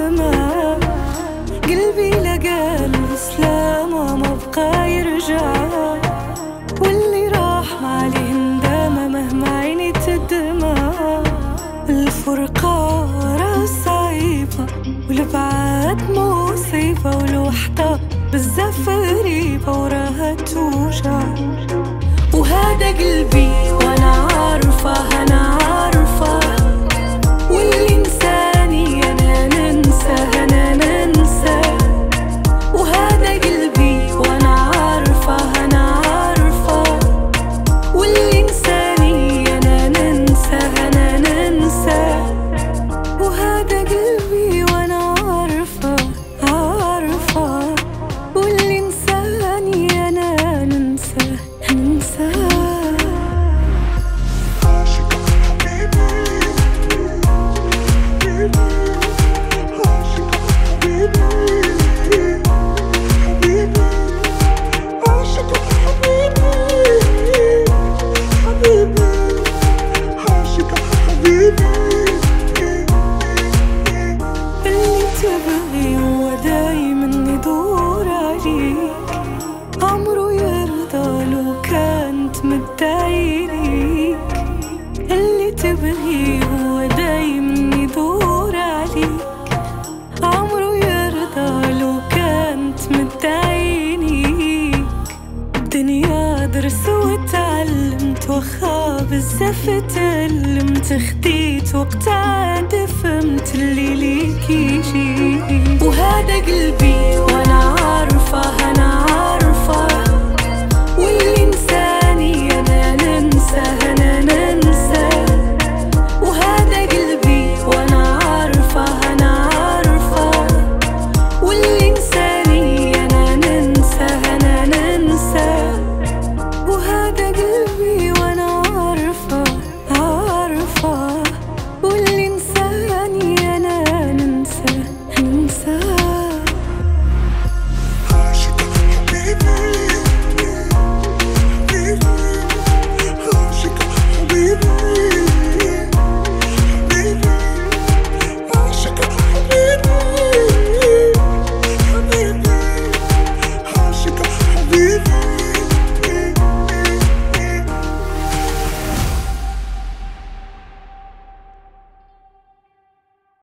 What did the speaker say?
الدماء. قلبي لقى الإسلام وما بقى يرجع، واللي راح ما عليه ندامة مهما عيني تدمع. الفرقة راس صعيبة والبعاد مصيبة، والوحدة بزاف غريبة وراها توجع. وهذا قلبي وانا عارفة انا عارفة، واللي نساني انا ننسى انا ننسى. وهذا قلبي وانا عارفة انا عارفة، واللي نساني انا ننسى انا ننسى. وهذا قلبي وانا عارفة عارفة، واللي نساني انا ننسى ننسى. اللي تبغي هو دايما يدور عليك، عمره يرضى لو كانت مدعي ليك. اللي تبغي هو دايما يدور عليك، عمره يرضى لو كانت مدعي ليك. الدنيا درس وتعلمت وخا بزاف تعلمت، خديت وقت عاد فهمت اللي ليك يجي. وهذا قلبي وانا عارفة انا